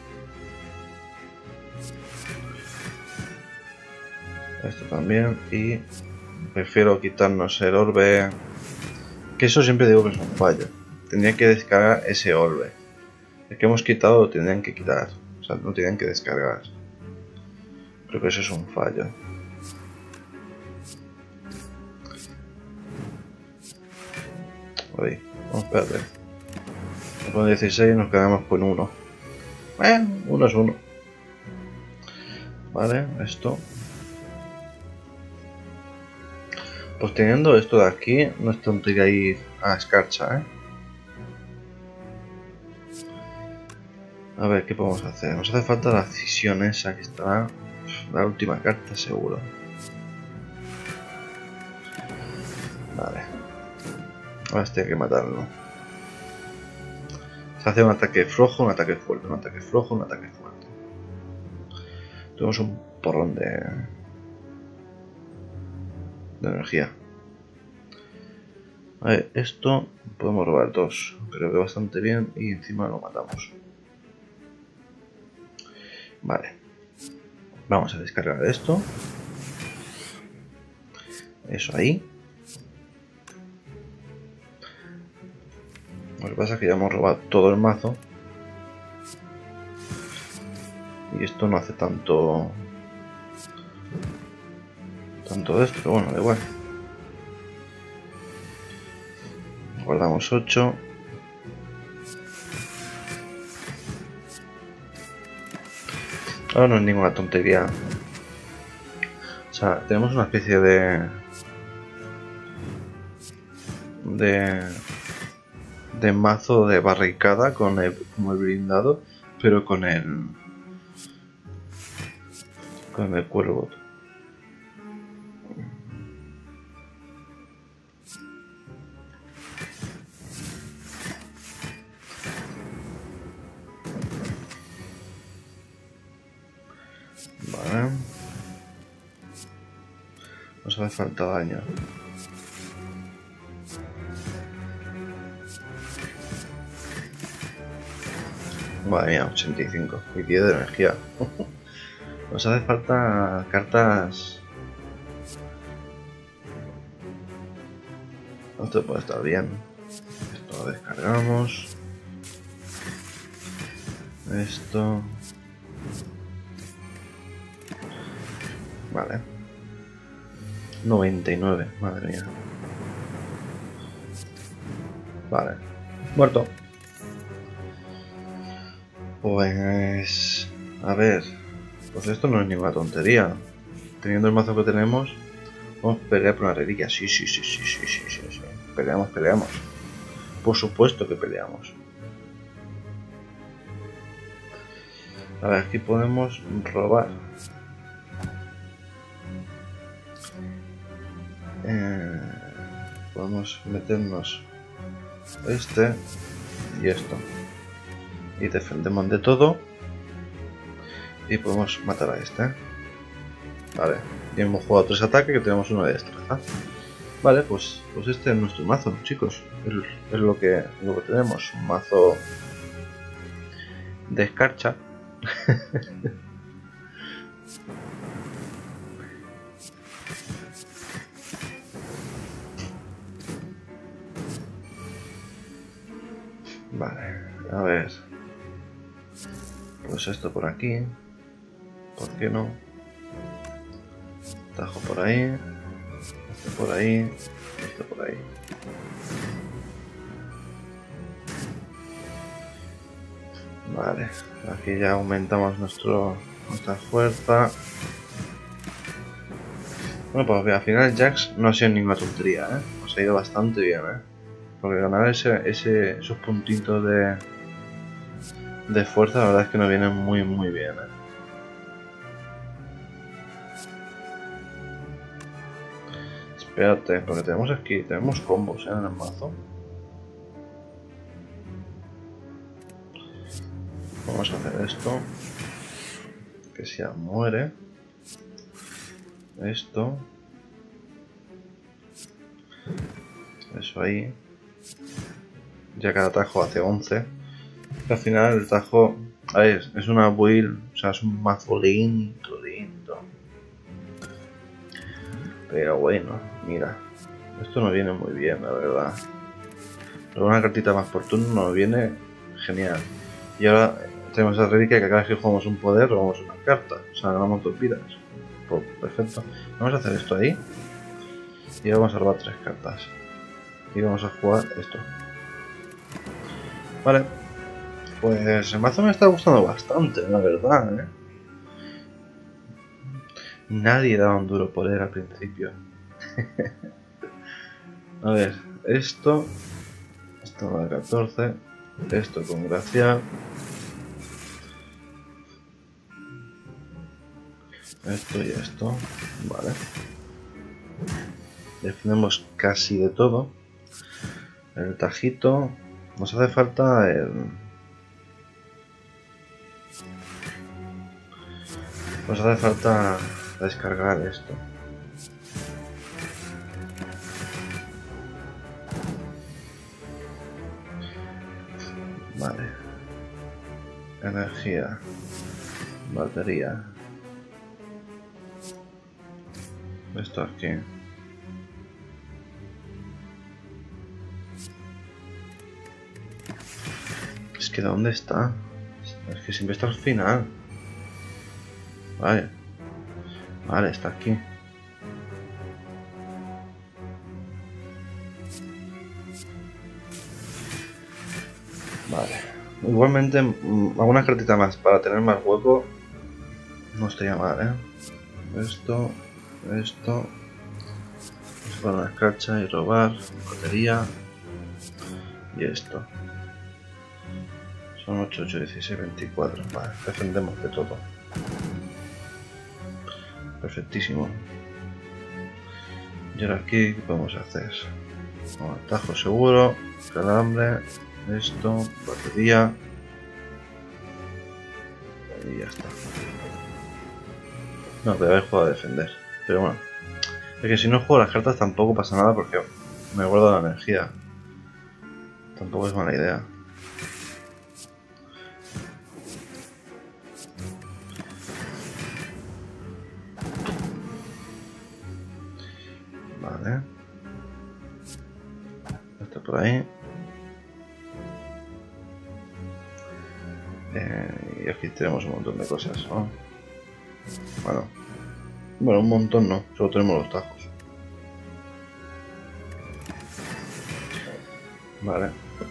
Esto también. Y prefiero quitarnos el orbe. Que eso siempre digo que es un fallo. Tendría que descargar ese orbe. El que hemos quitado lo tendrían que quitar. O sea, no tienen que descargar. Creo que eso es un fallo. Ahí. Oh, espérate. Con dieciséis nos quedamos con uno. Eh, uno es uno. Vale, esto. Pues teniendo esto de aquí, no es tontería ir a escarcha, ¿eh? A ver, ¿qué podemos hacer? Nos hace falta la cisión esa que estará la última carta seguro. Vale. Ahora este hay que matarlo. Se hace un ataque flojo, un ataque fuerte, un ataque flojo, un ataque fuerte. Tenemos un porrón de, de energía. A ver, esto podemos robar dos. Creo que bastante bien y encima lo matamos. Vale. Vamos a descargar esto. Eso ahí. Lo que pasa es que ya hemos robado todo el mazo. Y esto no hace tanto... Tanto de esto, pero bueno, da igual. Guardamos ocho. Ahora no es ninguna tontería. O sea, tenemos una especie de... De... De mazo de barricada con el, como el blindado, pero con el... Con el cuervo. Vale. Nos hace falta daño. Madre mía, ochenta y cinco. Y diez de energía. Nos hace falta cartas. Esto puede estar bien. Esto lo descargamos. Esto. Vale. noventa y nueve, madre mía. Vale. Muerto. Pues... A ver... Pues esto no es ninguna tontería. Teniendo el mazo que tenemos... Vamos a pelear por una reliquia. Sí, sí, sí, sí, sí, sí, sí, sí. Peleamos, peleamos. Por supuesto que peleamos. A ver, aquí podemos robar. Eh, podemos meternos este y esto. Y defendemos de todo. Y podemos matar a este. Vale. Y hemos jugado tres ataques que tenemos uno de destreza. Vale, pues, pues este es nuestro mazo, chicos. Es, es lo, que, lo que tenemos. Un mazo de escarcha. Vale, a ver. Pues esto por aquí. ¿Por qué no? Tajo por ahí. Este por ahí. Este por ahí. Vale, aquí ya aumentamos nuestro, nuestra fuerza. Bueno, pues al final Jax no ha sido ninguna tontería, ¿eh? Nos ha ido bastante bien, ¿eh? Porque ganar ese, ese, esos puntitos de, de fuerza, la verdad es que nos vienen muy, muy bien, ¿eh? Espérate, porque tenemos aquí, tenemos combos, ¿eh? En el mazo. Vamos a hacer esto. Que se muere. Esto. Eso ahí. Ya cada tajo hace once. Al final el tajo... A ver, es una build, o sea, es un mazo lento, lento. Pero bueno, mira. Esto nos viene muy bien, la verdad. Pero una cartita más por turno nos viene genial. Y ahora tenemos esa reliquia que cada vez que jugamos un poder robamos una carta. O sea, ganamos dos vidas. Pues, perfecto. Vamos a hacer esto ahí. Y ahora vamos a robar tres cartas. Y vamos a jugar esto. Vale. Pues el mazo me está gustando bastante, la verdad, ¿eh? Nadie daba un duro por él al principio. A ver, esto... Esto va a catorce. Esto con gracia. Esto y esto. Vale. Definimos casi de todo. El tajito. Nos hace falta el... Nos hace falta descargar esto. Vale. Energía. Batería. Esto aquí. Es que ¿dónde está? Es que siempre está al final. Vale. Vale, está aquí. Vale. Igualmente, alguna cartita más para tener más hueco. No estaría mal, ¿eh? Esto, esto. Para una escarcha y robar. Batería. Y esto. Son ocho, ocho, dieciséis, veinticuatro. Vale, defendemos de todo. Perfectísimo. Y ahora aquí, ¿qué podemos hacer? Bueno, atajo seguro, calambre, esto, batería. Y ya está. No, pero haber jugado a defender. Pero bueno. Es que si no juego las cartas tampoco pasa nada porque me guardo la energía. Tampoco es mala idea. Vale. Esto por ahí. Eh, y aquí tenemos un montón de cosas, ¿no? Bueno. Bueno, un montón no. Solo tenemos los tajos. Vale.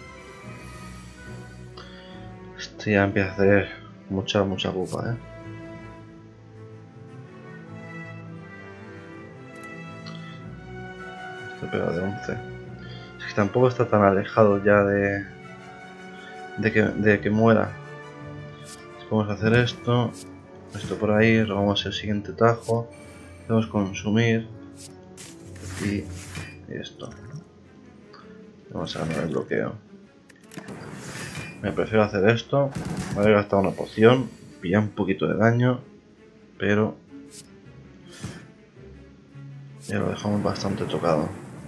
Esto ya empieza a hacer mucha, mucha pupa, ¿eh? Esto pega de once. Es que tampoco está tan alejado ya de... De que, de que muera. Vamos a hacer esto. Esto por ahí. Robamos el siguiente tajo. Podemos consumir. Y, y esto. Vamos a ganar el bloqueo. Me prefiero hacer esto. Me he gastado una poción. Pillar un poquito de daño. Pero ya lo dejamos bastante tocado.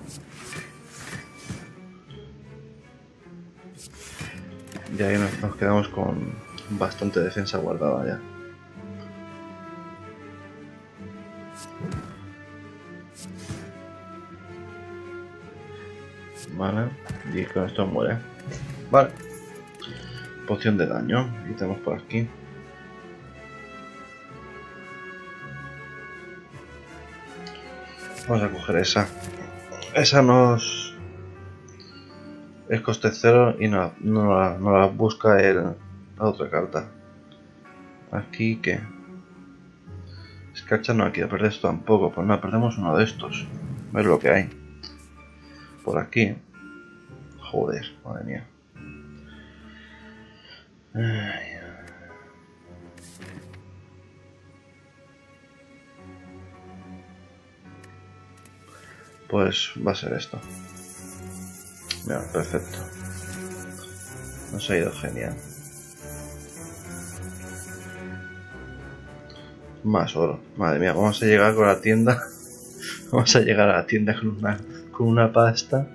Y ahí nos, nos quedamos con bastante defensa guardada ya. Vale, y con esto muere. Vale. Poción de daño. Y tenemos por aquí. Vamos a coger esa. Esa nos... es coste cero y no, no, la, no la busca el, la otra carta. Aquí que... Escarcha no la quiero perder esto tampoco. Pues nada, perdemos uno de estos. A ver lo que hay. Por aquí. Joder, madre mía. Ay. Pues va a ser esto. Mira, perfecto. Nos ha ido genial. Más oro. Madre mía, vamos a llegar con la tienda. Vamos a llegar a la tienda con una, con una pasta.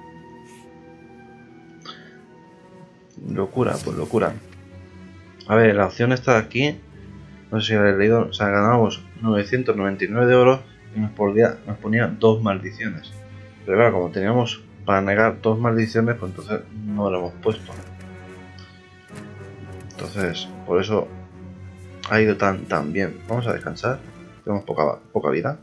Locura, pues locura. A ver, la opción está aquí. No sé si habéis leído. O sea, ganábamos novecientos noventa y nueve de oro y nos ponía, nos ponía dos maldiciones. Pero claro, como teníamos para negar dos maldiciones, pues entonces no lo hemos puesto. Entonces, por eso ha ido tan, tan bien. Vamos a descansar. Tenemos poca, poca vida.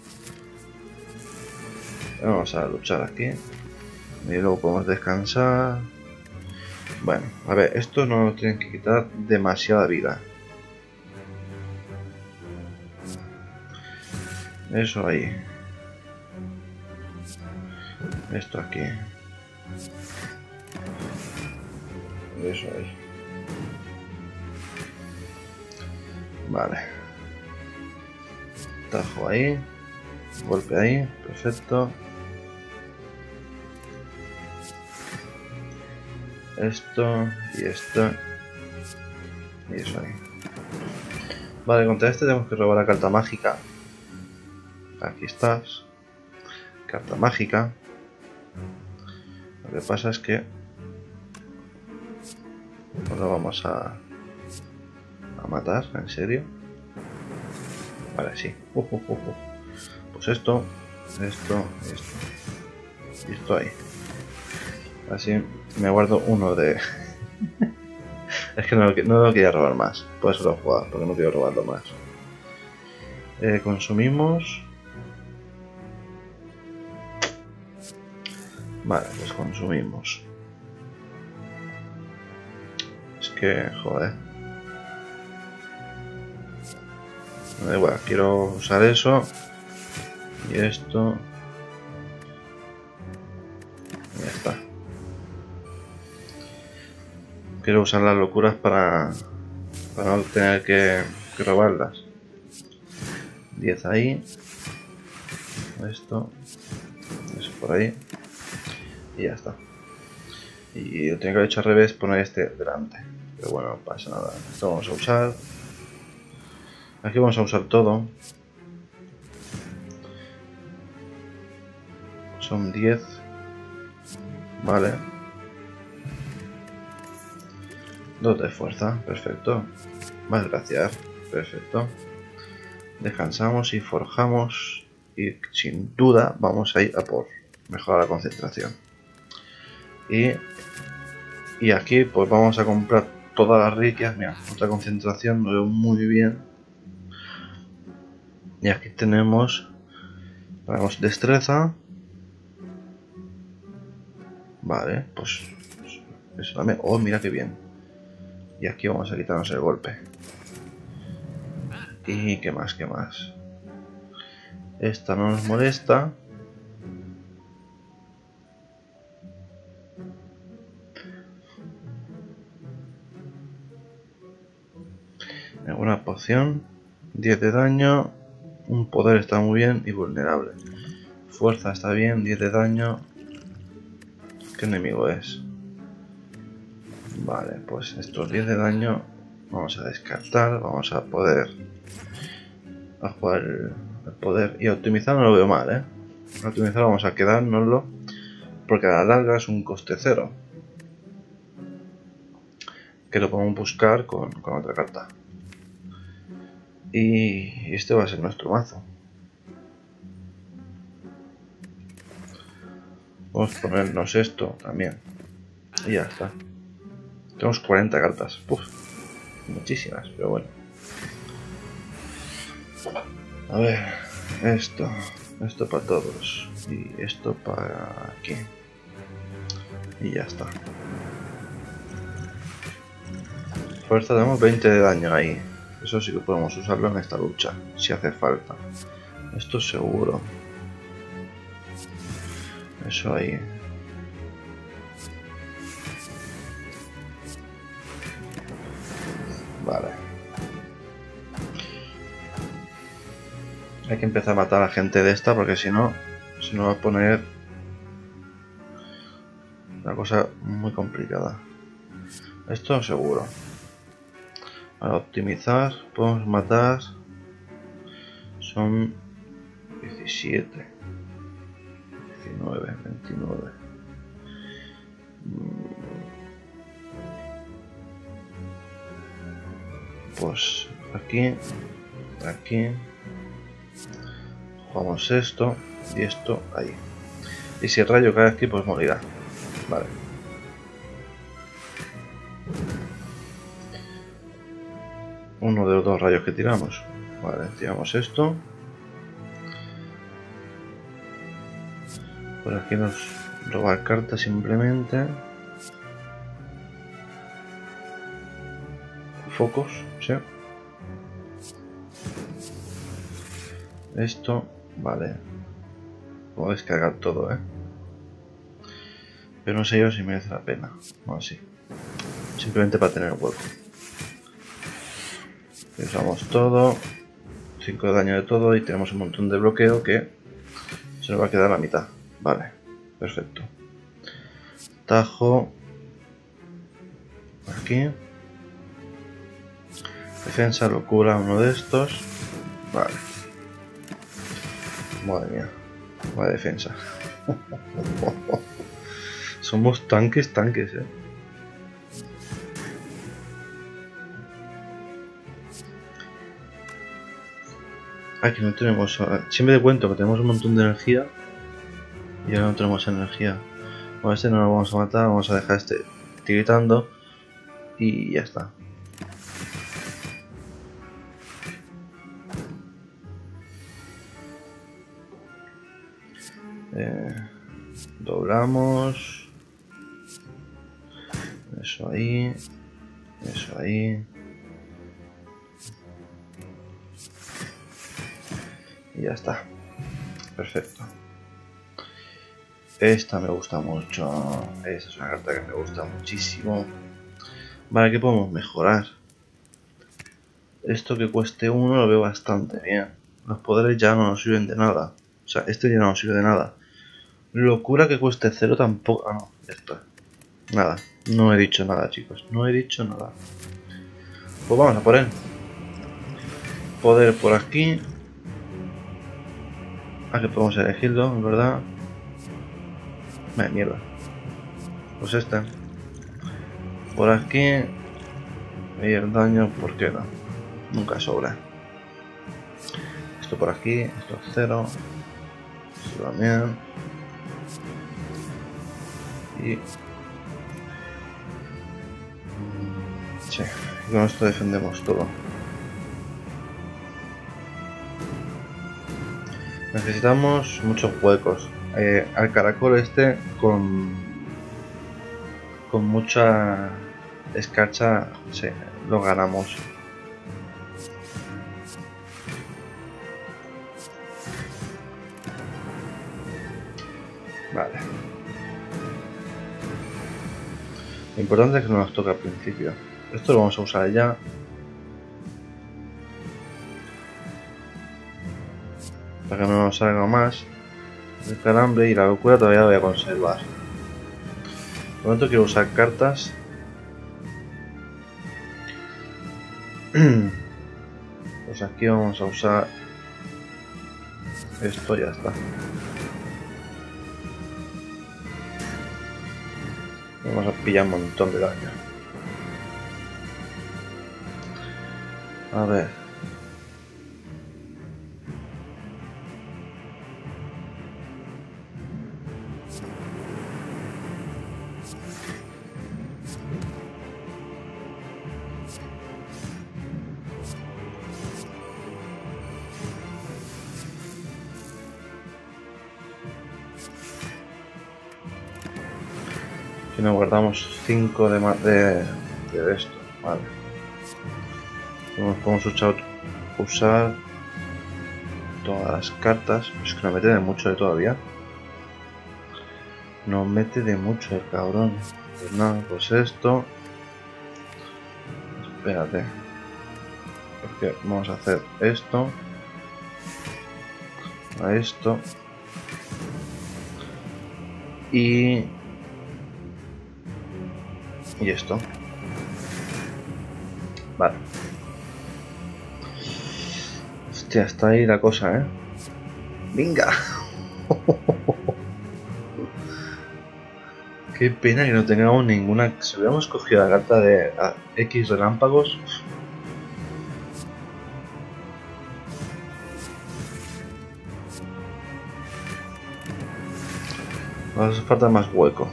Vamos a luchar aquí. Y luego podemos descansar. Bueno, a ver, esto no nos tienen que quitar demasiada vida. Eso ahí. Esto aquí. Eso ahí. Vale. Tajo ahí. Golpe ahí. Perfecto. Esto y esto. Y eso ahí. Vale, contra este tenemos que robar la carta mágica. Aquí estás. Carta mágica. Lo que pasa es que no lo vamos a, a matar, ¿en serio? Vale, sí. Uh, uh, uh, uh. Pues esto, esto, esto. Y esto ahí. Así me guardo uno de... Es que no, no lo quería robar más. Por eso lo he jugado, porque no quiero robarlo más. Eh, consumimos... Vale, pues consumimos. Es que, joder. Da igual, quiero usar eso. Y esto. Y ya está. Quiero usar las locuras para, para no tener que, que robarlas. diez ahí. Esto. Eso por ahí. Y ya está. Y lo tengo que haber hecho al revés, poner este delante. Pero bueno, no pasa nada. Esto vamos a usar. Aquí vamos a usar todo. Son diez. Vale. dos de fuerza. Perfecto. Más gracias. Perfecto. Descansamos y forjamos. Y sin duda vamos a ir a por mejorar la concentración. Y, y aquí pues vamos a comprar todas las reliquias. Mira, otra concentración, lo veo muy bien. Y aquí tenemos, tenemos destreza. Vale, pues eso también. Oh, mira qué bien. Y aquí vamos a quitarnos el golpe. Y qué más, qué más. Esta no nos molesta. Una poción, diez de daño, un poder está muy bien y vulnerable. Fuerza está bien, diez de daño. ¿Qué enemigo es? Vale, pues estos diez de daño vamos a descartar, vamos a poder a jugar el, el poder y a optimizar no lo veo mal, ¿eh? A optimizar vamos a quedárnoslo porque a la larga es un coste cero. Que lo podemos buscar con, con otra carta. Y este va a ser nuestro mazo. Vamos a ponernos esto también. Y ya está. Tenemos cuarenta cartas. Uf, muchísimas, pero bueno. A ver, esto. Esto para todos. Y esto para aquí. Y ya está. Fuerza, tenemos veinte de daño ahí. Eso sí que podemos usarlo en esta lucha, si hace falta. Esto seguro. Eso ahí. Vale. Hay que empezar a matar a la gente de esta porque si no, se nos va a poner una cosa muy complicada. Esto seguro. Para optimizar podemos matar, son diecisiete, diecinueve, veintinueve. Pues aquí, aquí, jugamos esto y esto ahí. Y si el rayo cae aquí pues morirá. Vale. Uno de los dos rayos que tiramos. Vale, tiramos esto. Por aquí nos roba cartas simplemente. Focos, sí. Esto, vale. Puedo descargar todo, eh. Pero no sé yo si merece la pena. Bueno, sí. Simplemente para tener hueco. Usamos todo. cinco de daño de todo y tenemos un montón de bloqueo que se nos va a quedar la mitad. Vale, perfecto. Tajo. Aquí. Defensa, locura, uno de estos. Vale. Madre mía. Vale, defensa. Somos tanques, tanques, eh. Aquí no tenemos... Siempre te cuento que tenemos un montón de energía. Y ahora no tenemos energía. Bueno, este no lo vamos a matar. Vamos a dejar este tiritando. Y ya está. Eh, doblamos. Eso ahí. Eso ahí. Y ya está. Perfecto. Esta me gusta mucho. Esta es una carta que me gusta muchísimo. Vale, ¿qué podemos mejorar? Esto que cueste uno lo veo bastante bien. Los poderes ya no nos sirven de nada. O sea, este ya no nos sirve de nada. Locura que cueste cero tampoco. Ah, no, ya está. Nada. No he dicho nada, chicos. No he dicho nada. Pues vamos a por él. Poder por aquí. Ah, que podemos elegirlo, en verdad. Vaya mierda. Pues este. Por aquí. Y el daño, ¿por qué no? Nunca sobra. Esto por aquí, esto cero. Esto también. Y... sí, y con esto defendemos todo. Necesitamos muchos huecos. Eh, al caracol este con con mucha escarcha, sí, lo ganamos. Vale. Lo importante es que no nos toca al principio. Esto lo vamos a usar ya. Para que no nos salga más. El calambre y la locura todavía la voy a conservar. Por lo tanto quiero usar cartas. Pues aquí vamos a usar esto, ya está. Vamos a pillar un montón de daño. A ver. Si nos guardamos cinco de, de, de esto, vale. Nos podemos usar, usar todas las cartas. Es que nos mete de mucho de todavía. Nos mete de mucho el cabrón. Pues nada, pues esto. Espérate. Porque vamos a hacer esto. A esto. Y... y esto. Vale. Hostia, está ahí la cosa, ¿eh? ¡Venga! Qué pena que no tengamos ninguna... Si hubiéramos cogido la carta de X relámpagos... Nos hace falta más hueco.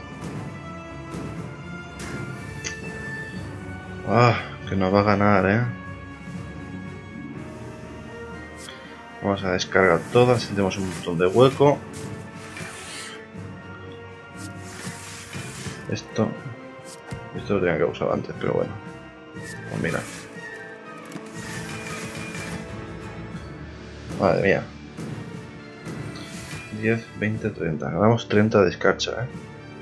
Ah, que nos va a ganar, ¿eh? Vamos a descargar todas, tenemos un montón de hueco. Esto... Esto lo tenía que usar antes, pero bueno. Pues mira. Madre mía. diez, veinte, treinta. Ganamos treinta de escarcha, ¿eh?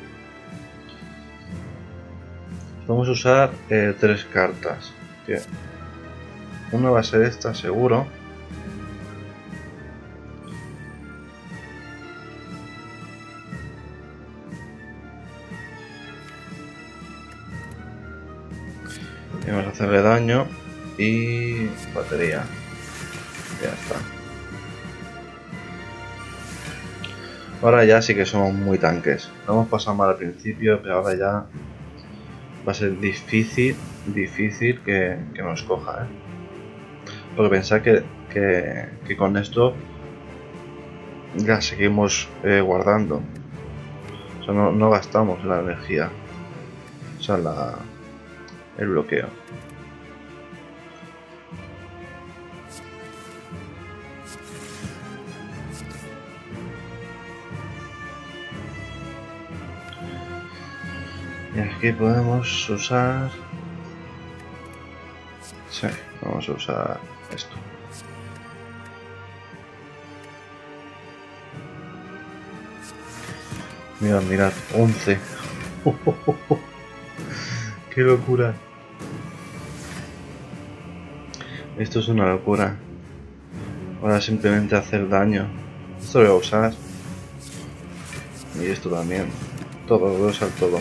Vamos a usar eh, tres cartas. Que una va a ser esta, seguro. Y vamos a hacerle daño y batería. Ya está. Ahora ya sí que somos muy tanques. Lo hemos pasado mal al principio, pero ahora ya va a ser difícil, difícil que, que nos coja, ¿eh? Porque pensad que, que, que con esto ya seguimos eh, guardando. O sea, no, no gastamos la energía. O sea, la, el bloqueo. Y aquí podemos usar... Sí, vamos a usar esto. Mirad, mirad, once. ¡Qué locura! Esto es una locura. Ahora simplemente hacer daño. Esto lo voy a usar. Y esto también. Todo, voy a usar todo.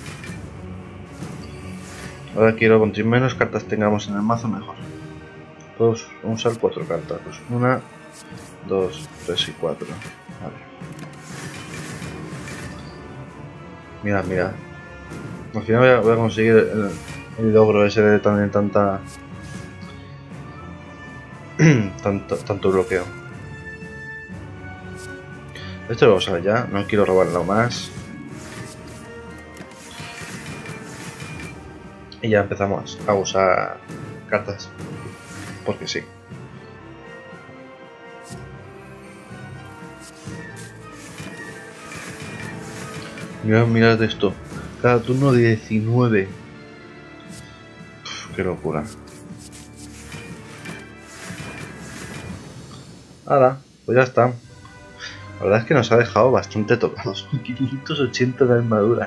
Ahora quiero, cuanto menos cartas tengamos en el mazo, mejor. Podemos usar cuatro cartas. Pues una, dos, tres y cuatro. Vale. Mira, mira. Al final voy a, voy a conseguir el, el logro ese de también tanta... tanto, tanto bloqueo. Esto lo voy a usar ya. No quiero robarlo más. Y ya empezamos a usar cartas. Porque sí. Mirad, mirad esto. Cada turno diecinueve. Uf, qué locura. Ahora, pues ya está. La verdad es que nos ha dejado bastante tocados. quinientos ochenta de armadura.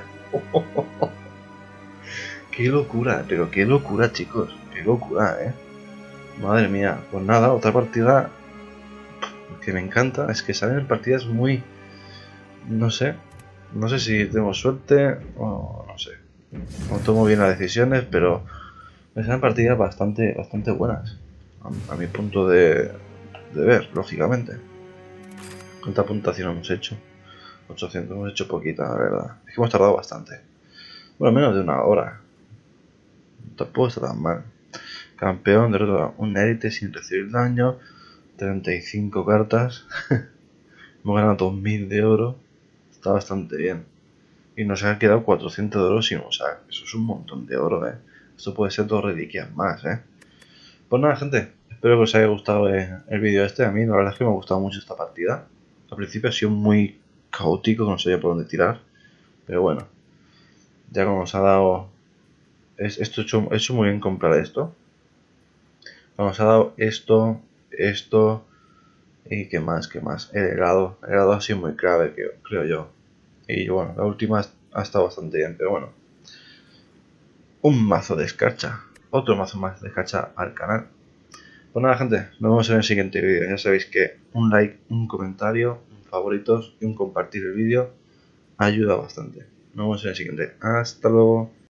Qué locura, pero qué locura, chicos. Qué locura, eh. Madre mía. Pues nada, otra partida que me encanta. Es que salen partidas muy... No sé. No sé si tengo suerte o no sé. No tomo bien las decisiones, pero me salen partidas bastante, bastante buenas. A, a mi punto de, de ver, lógicamente. ¿Cuánta puntuación hemos hecho? ochocientos, hemos hecho poquita, la verdad. Es que hemos tardado bastante. Bueno, menos de una hora. Tampoco está tan mal. Campeón, derrota un élite sin recibir daño. treinta y cinco cartas. Hemos ganado dos mil de oro. Está bastante bien. Y nos ha quedado cuatrocientos de oro sin usar. Eso es un montón de oro, eh. Esto puede ser dos reliquias más, eh. Pues nada, gente. Espero que os haya gustado el, el vídeo este. A mí la verdad es que me ha gustado mucho esta partida. Al principio ha sido muy caótico, no sabía por dónde tirar. Pero bueno. Ya como nos ha dado... Es, esto he hecho, he hecho muy bien comprar esto. Nos ha dado esto, esto... Y qué más, qué más. El helado. El helado ha sido muy clave, creo, creo yo. Y bueno, la última ha estado bastante bien, pero bueno. Un mazo de escarcha. Otro mazo más de escarcha al canal. Pues nada, gente, nos vemos en el siguiente vídeo. Ya sabéis que un like, un comentario, un favoritos y un compartir el vídeo ayuda bastante. Nos vemos en el siguiente. Hasta luego.